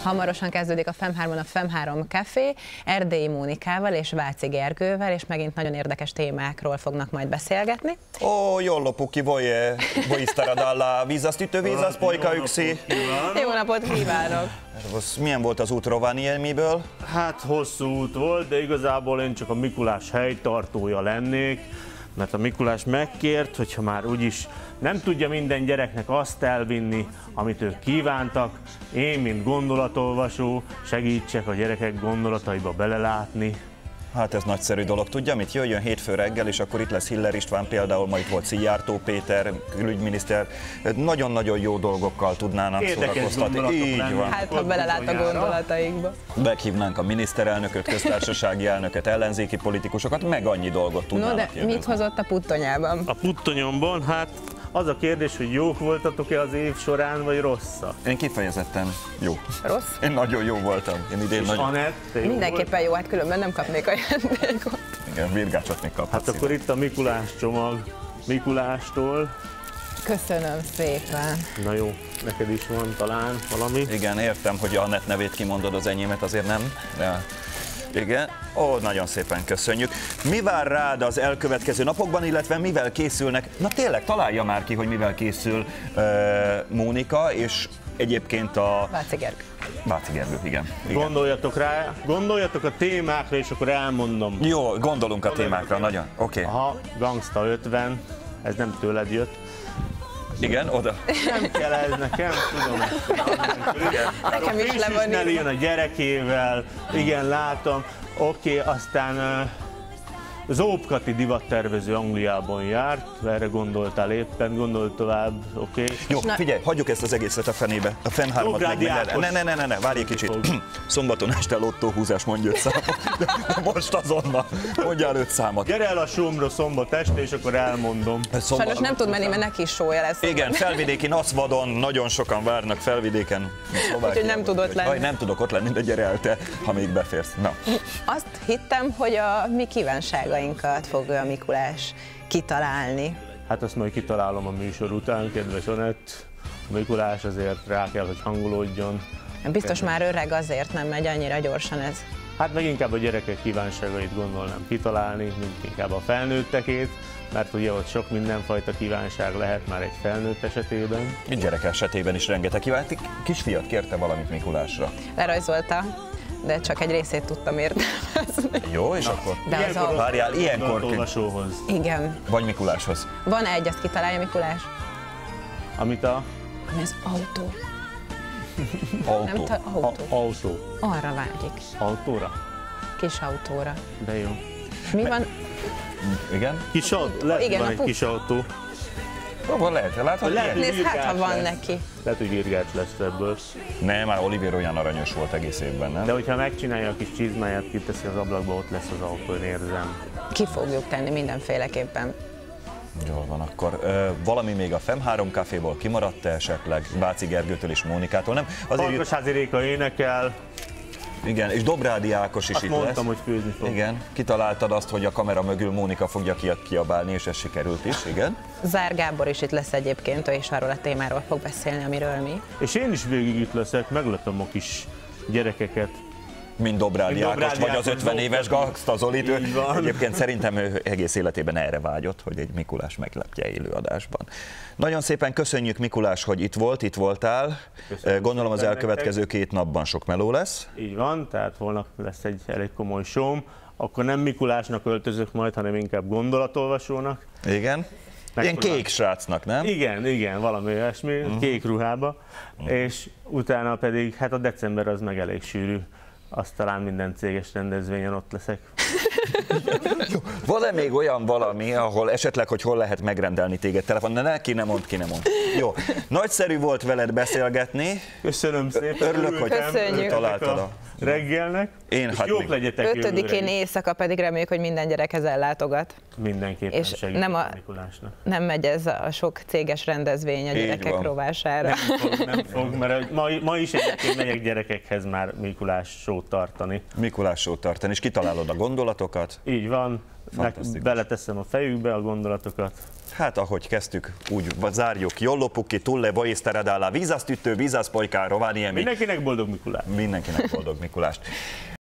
Hamarosan kezdődik a FEM3-on a FEM3 Café, Erdélyi Mónikával és Váci Gergővel, és megint nagyon érdekes témákról fognak majd beszélgetni. Jó lopuki, voi stare dalla Vízasztütővízas, poika yksi. Jó napot kívánok! Milyen volt az út Rovaniemiből? Hát hosszú út volt, de igazából én csak a Mikulás helytartója lennék, mert a Mikulás megkért, hogyha már úgyis nem tudja minden gyereknek azt elvinni, amit ők kívántak, én, mint gondolatolvasó, segítsek a gyerekek gondolataiba belelátni. Hát ez nagyszerű dolog. Tudja, mit jöjjön hétfő reggel, és akkor itt lesz Hiller István, például ma itt volt Szijjártó Péter, külügyminiszter. Nagyon-nagyon jó dolgokkal tudnának szórakoztatni. Így van. Hát, ha belelát a gondolataikba. Meghívnánk a miniszterelnököt, köztársasági elnököt, ellenzéki politikusokat, meg annyi dolgot tudnának. No, de jönni. Mit hozott a puttonyában? A puttonyomban, hát az a kérdés, hogy jók voltatok-e az év során, vagy rosszak? Én kifejezetten jó. Rossz? Én nagyon jó voltam. Én idén és nagyon... Anett, mindenképpen jó, hát különben nem kapnék ajándékot. Igen, virgácsot még kaphatsz. Hát akkor itt a Mikulás csomag Mikulástól. Köszönöm szépen. Na jó, neked is van talán valami? Igen, értem, hogy Anett nevét kimondod, az enyémet azért nem. De... Igen, nagyon szépen köszönjük. Mi vár rád az elkövetkező napokban, illetve mivel készülnek? Na tényleg, találja már ki, hogy mivel készül Mónika, és egyébként a... Váci Gergő. Váci Gergő, igen. Gondoljatok rá, gondoljatok a témákra, és akkor elmondom. Jó, gondolunk a témákra, nagyon. Oké. Aha, Gangsta 50, ez nem tőled jött. Igen, oda. Nem kell ez nekem, tudom. Nekem is le van írva. Jön a gyerekével, igen, látom. Oké, aztán Zóbkati divattervező Angliában járt, erre gondoltál éppen, gondolj tovább, oké. Jó, figyelj, hagyjuk ezt az egészet a fenébe. A FEM3-at meg minden. Ne, várj egy kicsit. Szombaton este lottóhúzás, mondj 5 számot. De most azonnal, mondjál 5 számot. Gyere el a Somra szombat este, és akkor elmondom. Sajnos nem tud menni, mert neki is sója lesz. Igen, felvidéki Naszvadon nagyon sokan várnak felvidéken. Úgyhogy nem tud ott lenni. Nem tudok ott lenni, de gyere el te, ha még beférsz. Na. Azt hittem, hogy a mi kívánságainkat fogja a Mikulás kitalálni. Hát azt majd kitalálom a műsor után, kedves Anett. A Mikulás azért rá kell, hogy hangolódjon. Biztos már öreg, azért nem megy annyira gyorsan ez. Hát meg inkább a gyerekek kívánságait gondolnám kitalálni, mint inkább a felnőttekét, mert ugye ott sok mindenfajta kívánság lehet már egy felnőtt esetében. Egy gyerek esetében is rengeteg kívánság. Kisfiat kérte valamit Mikulásra? Lerajzolta, de csak egy részét tudtam értelmezni. Jó, és akkor? De az a... Várjál, ilyenkor... Olvasóhoz. Igen. Vagy Mikuláshoz. Van egy, azt kitalálja Mikulás? Amit a... Ami az autó. Autó. Autó. Arra vágyik. Autóra? Kis autóra. De jó. Mi van? Igen? Kis autó? Lehet, igen, van egy kis autó. Van lehet, látod? Nézd, hát ha van neki. Lehet, hogy virgács lesz ebből. Nem, már Oliver olyan aranyos volt egész évben, nem? De hogyha megcsinálja a kis csizmáját, kiteszi az ablakba, ott lesz az autó, én érzem. Ki fogjuk tenni mindenféleképpen. Jól van, akkor valami még a FEM3 Caféból kimaradt-e esetleg? Váci Gergőtől és Mónikától, nem? Farkasházi Réka énekel. Igen, és Dobrádi Ákos is azt itt mondtam, lesz. hogy főzni fog. Igen, kitaláltad azt, hogy a kamera mögül Mónika fogja kiabálni, és ez sikerült is, igen. Zár Gábor is itt lesz egyébként, ő is arról a témáról fog beszélni, amiről mi. És én is végig itt leszek, meglepem a kis gyerekeket. Mint Dobrádi Ákost, vagy az 50 éves Gangsta Zolit. Egyébként szerintem ő egész életében erre vágyott, hogy egy Mikulás meglepje élőadásban. Nagyon szépen köszönjük, Mikulás, hogy itt voltál. Köszönöm. Gondolom az elkövetkező 2 napban sok meló lesz. Így van, tehát holnap lesz egy elég komoly show. Akkor nem Mikulásnak öltözök majd, hanem inkább gondolatolvasónak. Igen. Ilyen kék srácnak, nem? Igen, valami olyasmi, kék ruhába. És utána pedig, hát a december az meg elég sűrű. Azt talán minden céges rendezvényen ott leszek. Van-e még olyan valami, ahol esetleg, hogy hol lehet megrendelni téged telefon? De ki nem mond. Jó, nagyszerű volt veled beszélgetni. Köszönöm szépen. Örülök, hogy találtad a reggelnek. Én hát jók legyetek. 5-én éjszaka pedig reméljük, hogy minden gyerekhez ellátogat. Mindenképpen és segít Mikulásnak. Nem megy ez a sok céges rendezvény a gyerekek rovására. Nem fog, mert ma is egyébként megyek gyerekekhez már Mikulás show-t tartani. Mikulás show-t tartani, és kitalálod a gondolatokat. Így van, beleteszem a fejükbe a gondolatokat. Hát ahogy kezdtük, úgy zárjuk. Jollopukki, tulle, boiszteredálá, vízasztüttő, vízaszpolykár, rovániemi. Mindenkinek boldog Mikulás! Mindenkinek boldog Mikulást.